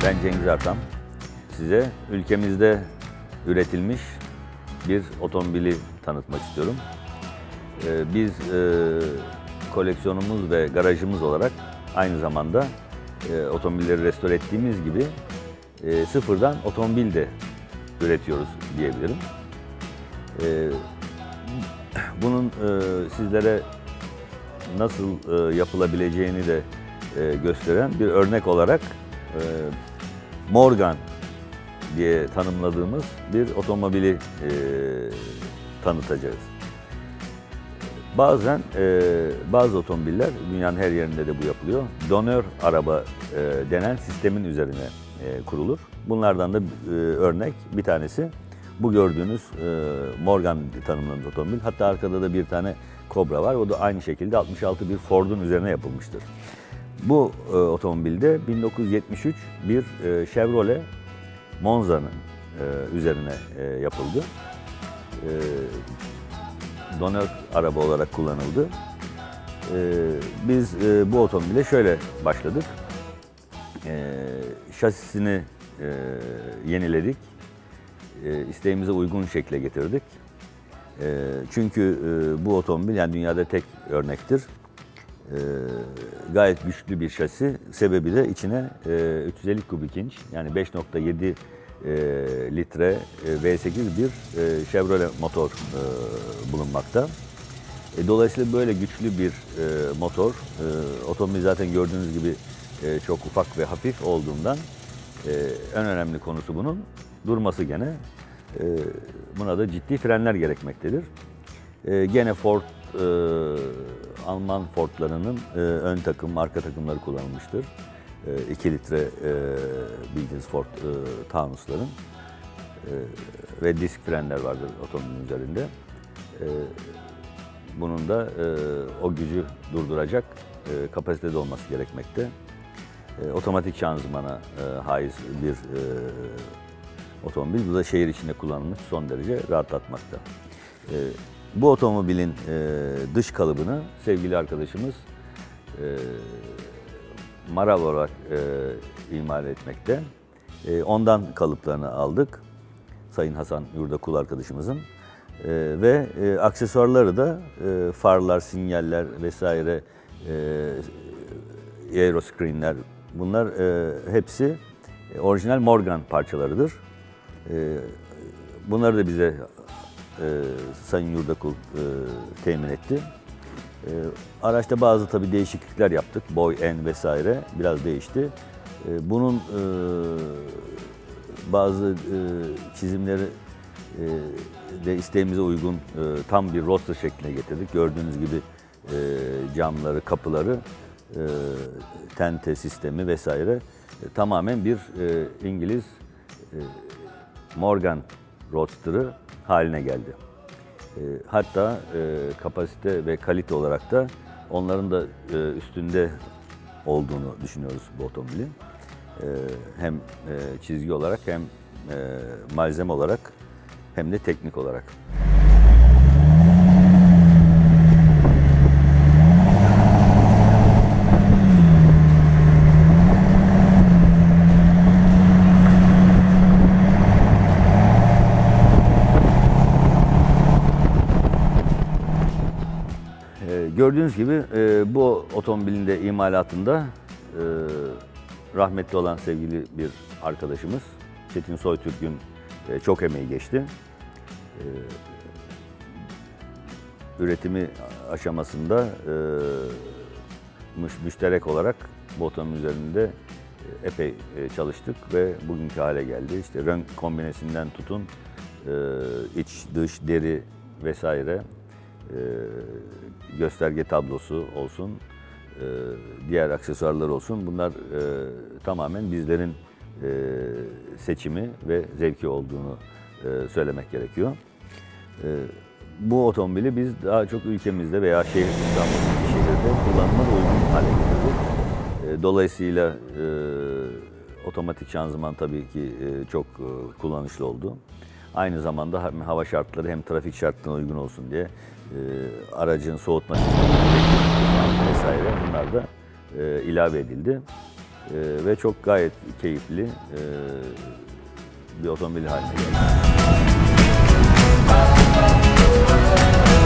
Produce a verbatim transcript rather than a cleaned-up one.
Ben Cengiz Artan. Size ülkemizde üretilmiş bir otomobili tanıtmak istiyorum. Ee, biz e, koleksiyonumuz ve garajımız olarak aynı zamanda e, otomobilleri restore ettiğimiz gibi e, sıfırdan otomobil de üretiyoruz diyebilirim. E, bunun e, sizlere nasıl e, yapılabileceğini de e, gösteren bir örnek olarak e, Morgan diye tanımladığımız bir otomobili e, tanıtacağız. Bazen e, bazı otomobiller, dünyanın her yerinde de bu yapılıyor, donör araba e, denen sistemin üzerine e, kurulur. Bunlardan da e, örnek bir tanesi bu gördüğünüz e, Morgan tanımlanan otomobil. Hatta arkada da bir tane Cobra var. O da aynı şekilde altmış altı bir Ford'un üzerine yapılmıştır. Bu e, otomobilde bin dokuz yüz yetmiş üç bir e, Chevrolet Monza'nın e, üzerine e, yapıldı. E, donör araba olarak kullanıldı. E, biz e, bu otomobile şöyle başladık. E, şasisini e, yeniledik. E, isteğimize uygun şekle getirdik. E, çünkü e, bu otomobil yani dünyada tek örnektir. E, gayet güçlü bir şasi. Sebebi de içine e, üç yüz elli kubik inç yani beş nokta yedi e, litre e, V sekiz bir e, Chevrolet motor e, bulunmakta. E, dolayısıyla böyle güçlü bir e, motor, e, otomobil zaten gördüğünüz gibi e, çok ufak ve hafif olduğundan e, en önemli konusu bunun durması gene. E, buna da ciddi frenler gerekmektedir. E, gene Ford, e, Alman Ford'larının e, ön takım, arka takımları kullanılmıştır. E, iki litre e, bildiğiniz Ford e, Taunus'ların e, ve disk frenler vardır otomobilin üzerinde. E, bunun da e, o gücü durduracak e, kapasitede olması gerekmekte. E, otomatik şanzımana e, haiz bir e, otomobil. Bu da şehir içinde kullanılmış, son derece rahatlatmakta. E, bu otomobilin e, dış kalıbını sevgili arkadaşımız e, Marav olarak e, imal etmekte. E, ondan kalıplarını aldık. Sayın Hasan Yurdakul arkadaşımızın. E, ve e, aksesuarları da e, farlar, sinyaller vesaire, e, aeroscreenler, bunlar e, hepsi e, orijinal Morgan parçalarıdır. E, bunları da bize e, Sayın Yurdakul e, temin etti. E, araçta bazı tabii değişiklikler yaptık. Boy, en vesaire biraz değişti. E, bunun e, bazı e, çizimleri e, de isteğimize uygun e, tam bir roster şekline getirdik. Gördüğünüz gibi e, camları, kapıları, e, tente sistemi vesaire e, tamamen bir e, İngiliz e, Morgan Roadster'ı haline geldi. E, hatta e, kapasite ve kalite olarak da onların da e, üstünde olduğunu düşünüyoruz bu otomobilin. E, hem e, çizgi olarak hem e, malzeme olarak hem de teknik olarak. Gördüğünüz gibi e, bu otomobilin de imalatında e, rahmetli olan sevgili bir arkadaşımız Çetin Soytürk'ün e, çok emeği geçti. E, üretimi aşamasında e, müşterek olarak bu otomobil üzerinde e, epey e, çalıştık ve bugünkü hale geldi. İşte renk kombinesinden tutun, e, iç, dış, deri vesaire, e, gösterge tablosu olsun, e, diğer aksesuarlar olsun. Bunlar e, tamamen bizlerin e, seçimi ve zevki olduğunu e, söylemek gerekiyor. E, bu otomobili biz daha çok ülkemizde veya şehir İstanbul şehirde kullanıma uygun hale getirdik. E, dolayısıyla e, otomatik şanzıman tabii ki e, çok e, kullanışlı oldu. Aynı zamanda hem hava şartları hem trafik şartlarına uygun olsun diye e, aracın soğutma sistemi vesaire bunlar da e, ilave edildi. e, ve çok gayet keyifli e, bir otomobil haline geldi.